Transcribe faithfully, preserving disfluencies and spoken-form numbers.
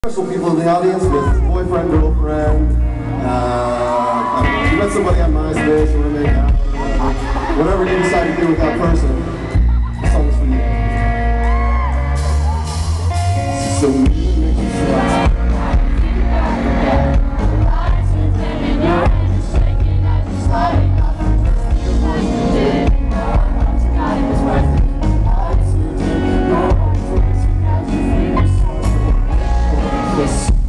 Special people in the audience with boyfriend, girlfriend, uh, I don't know, you met somebody on MySpace, you want to make out, whatever, whatever you decide to do with that person, this song is for you. So we make you smile. Yes.